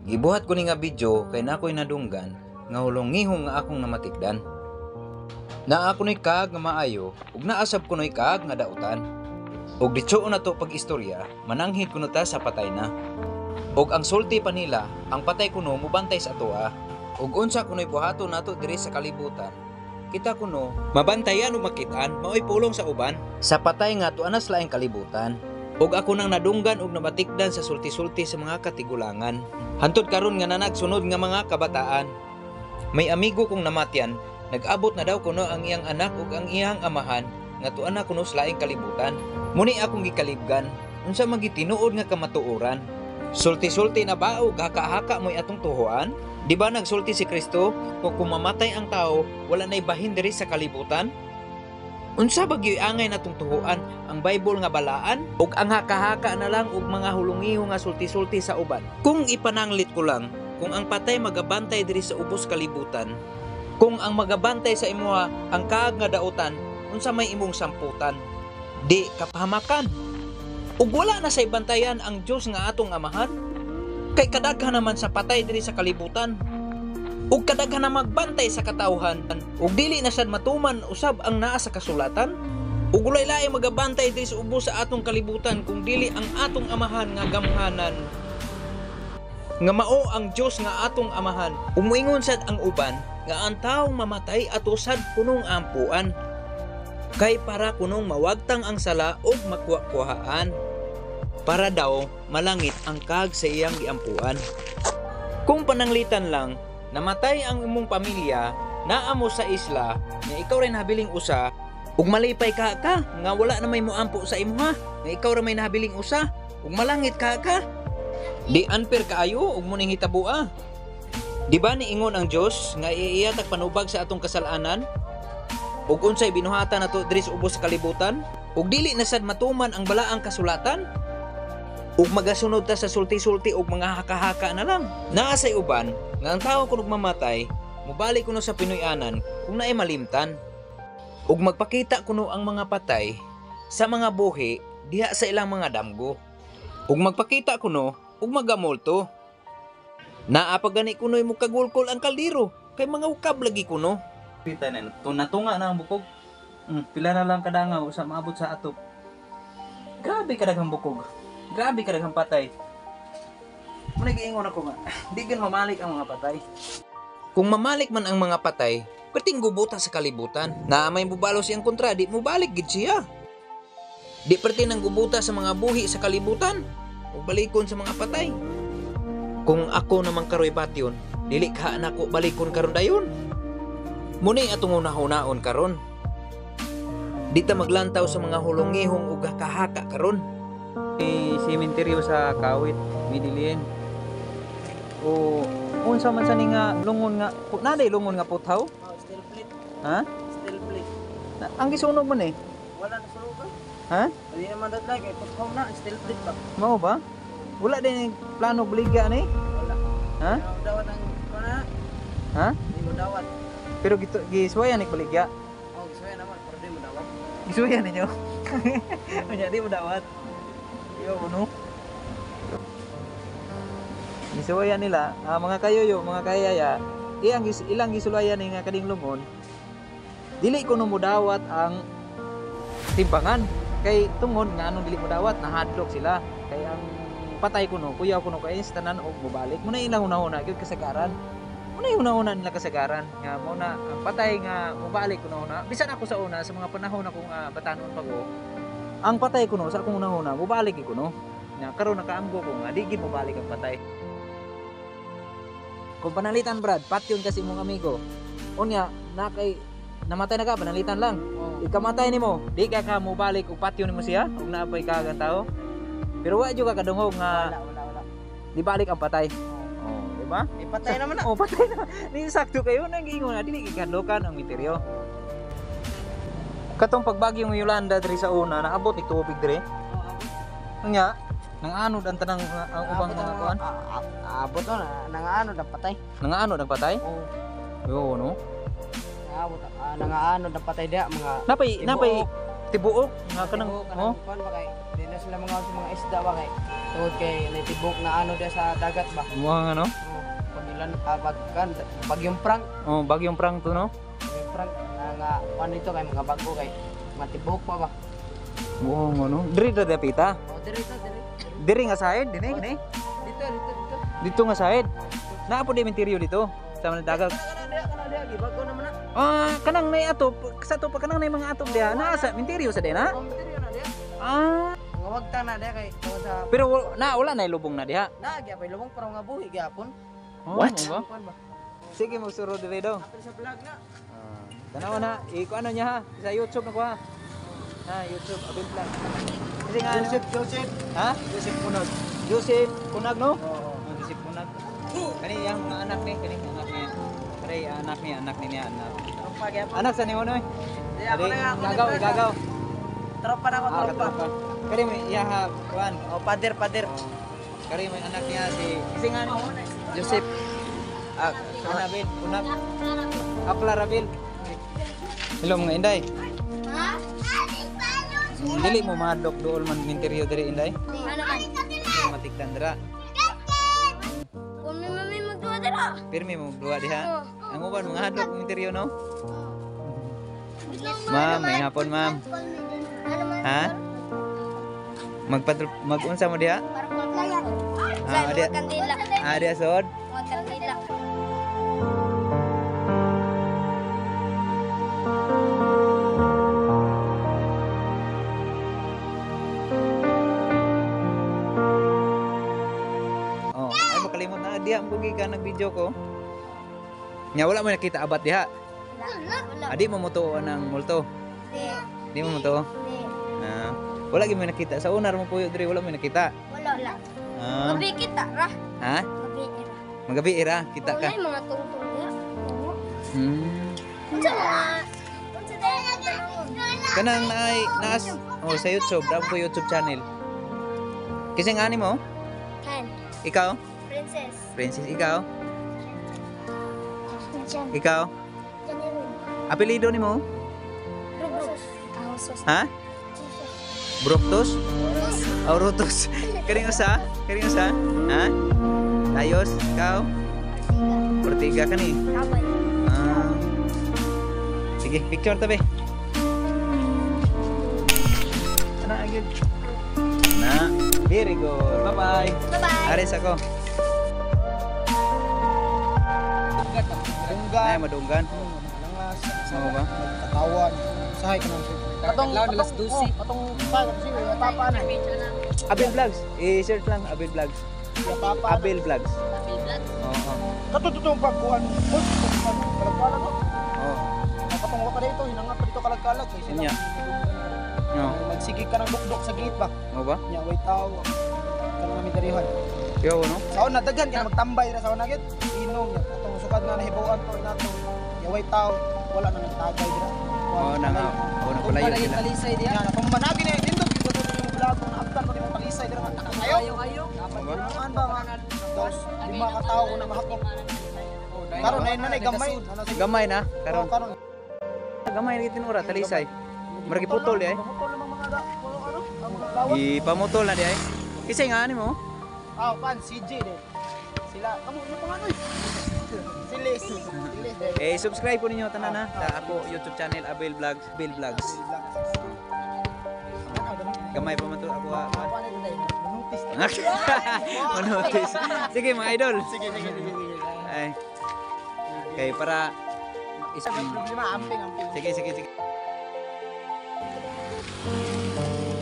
Gibuhat ko ni nga video kay nakoy nadunggan nga hulong-ngihong nga akong namatikdan. Naa ko no'y kaag nga maayo ug naasab ko no'y kaag nga dautan. Ug ditsuon na to pag-istorya, mananghid kuno ta sa patay na. Ug ang sulti pa nila, ang patay kuno mubantay sa atoa. Ug unsa kuno'y buhaton nato diri sa kalibutan. Kita kuno mabantayan ug makitaan maoy pulong sa uban. Sa patay nga to anas laing kalibutan. Ug ako nang nadunggan ug nabatikdan sa sulti-sulti sa mga katigulangan. Hantod karon nga nanagsunod nga mga kabataan. May amigo kong namatyan, nag-abot na daw kuno ang iyang anak ug ang iyang amahan nga tuan na kuno sa laing kalibutan. Muni akong gikalibgan, unsa man gitinuod nga kamatuoran. Sulti-sulti na ba o haka-haka mo'y atong tuhuan? Di ba nagsulti si Kristo kung mamatay ang tao, wala na'y bahin diri sa kalibutan? Unsa ba giangay natong tuhuan ang Bible nga balaan ug ang haka-haka na lang ug mga hulungiho nga sulti-sulti sa uban? Kung ipananglit ko lang, kung ang patay magabantay diri sa ubos kalibutan, kung ang magabantay sa imuha ang kaag nga dautan, unsa may imong samputan? Di kapahamakan. Ug wala na sa ibantayan ang Dios nga atong amahan. Kay kadaghan naman sa patay diri sa kalibutan. Ug kadaghan na magbantay sa katawhan. Ug dili na sad matuman usab ang naa sa kasulatan. Ug walay laing magabantay diri sa ubos sa atong kalibutan kung dili ang atong amahan nga gamhanan. Nga mao ang Dios nga atong amahan. Ug moingon sad ang uban nga ang taong mamatay ato sad punong ampuan. Kay para kunong mawagtang ang sala ug makuha-kuhaan. Para daw malangit ang kag sa iyang giampuan. Kung pananglitan lang, namatay ang imong pamilya, naa mo sa isla, nga ikaw rin habiling usa, ug malipay ka nga wala na may moampo sa imuha, nga ikaw ra may nahabiling usa, ug malangit ka. Di unfair kaayo ug muning hitabua. Di ba niingon ang Dios nga iiyatag panubag sa atong kasalanan? Ug unsay binuhatan nato diri sa ubos sa kalibutan? Ug dili na sad matuman ang balaang kasulatan? Ug magasunod ta sa sulti-sulti ug mga haka-haka na lang. Naa say uban nga ang tawo kuno mamatay, mobalik kuno sa Pinoy-anan kung naay malimtan. Ug magpakita kuno ang mga patay sa mga buhi diha sa ilang mga damgo. Ug magpakita kuno ug magamulto. Naa pa gani kuno'y mukagulkol ang kaldero kay mga ukab lagi kuno. Pita na natunga na ang bukog. Pila na lang kadangaw sa maabot sa atop. Grabe kadaghang bukog. Grabe kadaghang patay. Muna giingon ako nga, di gan mamalik ang mga patay. Kung mamalik man ang mga patay, perting gubuta sa kalibutan. Na may mubalo siyang kontra, di mubalik gid siya. Di perti nang gubuta sa mga buhi sa kalibutan ug balikon sa mga patay. Kung ako namang karoy patyon, dili ka nako balikon karon dayon. Muni atong una-hunaon karon. Di ta maglantaw sa mga hulongihong ug haka-haka karon. Sementeryo sa Kawit, Midilien. O unsa man sa ni nga lungon nga, naday lungon nga puthaw? Steel plate. Ha? Steel plate. Ang gisunog man eh. Wala na sulugan. Ha? Hindi naman dadlag kay puthaw na steel plate pa. Mao ba? Wala din plano beligya ni? Wala. Ha? Dawat ang kana. Ha? Di mo dawat. Pero gisuwayan ni beligya. Oh, gusto naman pero di mo dawat. Gisuwayan ninyo. Unya di mo dawat. Yo no. Gisuwayan nila, mga kayoyo, mga kayaya, ilang gisulayan ni nga kading lungon. Dili ko no mudawat ang timbangan kay tungod nga anong dili mo dawat nahadlok sila kay ang patay kuno kuya kuno kay tanan og mobalik muna ilang una-una gyud kasagaran muna una-una nila kasagaran nga muna ang patay nga mobalik kuno una bisan ako sa una sa mga panahon ako nga batanon pa ko ang patay kuno sa akong una-una mobalik gyud kuno nya karon nakaamgo ko nga di gyud mobalik ang patay. Kung panalitan Brad patyon kasi mong amigo unya na kay namatay na ka, panalitan lang. Oh. Ikamatay nimo, di ka mo balik ug patyo nimo siya ug naapay ka ang tao. Pero wa jud ka kadungog nga Wala. di balik ang patay. Oh, di ba? Ipatay naman na. Oh, patay na. Ni sakto kayo nang giingon na dili gikadlokan ang misteryo. Katong pagbagyong Yolanda diri sa una, naabot ni tubig diri. Nya, nang anod ang tanang ang ubang mga kuan. Abot na nangaano na patay. Nang anod ang patay? Oh. Yo no. Abot nangaano na patay dia mga Napay tibuok nga kanang kanang kuan ba kay di na sila mga sa mga isda ba kay tungod kay natibok na ano dia sa dagat ba. Mga ano? Pagilan bagyong prank. Oh, bagyong prang to no. Bagyong prank nga kuan dito kay mga bago kay matibok pa ba. Oo, ano? Diri ra dapita. Oh, diri. Diri nga side dinhi kini. Dito. Dito nga side. Naa po di interior dito sa mga dagat. Kana dia gibago naman na. Ah, kanang nay atop, sa to pa kanang nay mga atop diha. Naa sa interior sa dina. Oh, diri na dia. Ah, Nga wagta na dia kay tungod sa pero wala na lubong na diha. na gyapon lubong pero nga buhi gyapon. What? Kuan ba? Sige, magsuro diri daw. Apil sa vlog na. Tanawa na, iko ano niya ha, sa YouTube na ko ha. Ha, YouTube, abin vlog. Kasi nga, Joseph. ha? Joseph Punod. Joseph Punag, no? Oo. Oh, Joseph Punag. Kani yang mga anak ni, kani anak niya. Kani anak niya, anak. Tropa gyapon. Anak sa ni mo, no? Di ako na ako. Gagaw. Tropa na ako, tropa. Kani may iya ha, kuan. Oh, pader. Kani may anak niya si, kasi nga, Joseph. Ah, Punag. Aplarabil. Hello mga inday. Dili mo madok dool man interior diri inday. Matiktan dira. Pirmi mo duwa diha. Ang uban mga hadlok ng interior no. Ma'am, may hapon ma'am. Ha? Mag-unsa mo diha? Dia sod. Oh, ay makalimot na diha mo ka nag-video ko. Nya wala mo nakita abat diha. Adi mo moto ng multo. Di mo moto. Ah, wala gyud mo nakita sa unar mo puyo diri wala mo nakita. Wala. Ah, Gabi kita ra. ha? Gabi ira. Magabi ira kita ka. Wala yung mga tungtong niya. Oo. Hmm. Unsa dahil ang tanong? Kanang naas oh sa YouTube, daw ko YouTube channel. Kasi nga mo? Kan. Ikaw? Princess. Princess ikaw? Jan. Ikaw? Janiro. Apelyido nimo? Rubros. Ahosos. Ha? Broktos? Aurotos. Karing usa? Ha? Ayos, ikaw? Ortiga ka ni. Kamay. Ah. Sige, picture tabi. Ana agad. Na, very good. Bye-bye. Bye-bye. Aris ako. Dunggan. Ay, madunggan. Oo ba? Katawan. Sahay ka nang. Katong alas 12. Katong pa kasi papa na. Abel Vlogs. I-search lang Abel Vlogs. Papa. Abel Vlogs. Oo. Katututong pagkuan. Kalagkalag ko. Oo. Katong wa ka dito hinangat pa dito kalagkalag kay sila. Nya. No. Magsigig ka ng dukdok sa gate ba? Oo ba? Nya way tao. Kanang namin dirihan. Yo, no? Sa una daghan kaya magtambay ra sa una gid. Inom nya katong sukad na nahibawan to inato. Nya way tao wala na nagtagay dira. Oo na nga. Oo na palayo sila. Talisay diya. Nya kung managi na dindog ko yung vlog ko na aftan ko yung talisay dira nga nakasayo. Ayo. Ba? Naman ba nga? Dos, lima ka tao na mahakot. Karon na nanay gamay. Gamay na. Karon. Karon. Gamay na kitin ora talisay. Maragi putol di ay. Putol ng mga ano? Ang mga lawak. Ipamutol na di ay. Kisay nga ani mo? Ah, pan CJ din. Sila, kamu ano pangalan? Silis. Subscribe po ninyo tanan ha sa ako YouTube channel Abel Vlogs, Abel Vlogs. Gamay pa man to ako ha. Manotis. Sige mga idol. Sige. Ay. Okay, para Problema amping. Sige.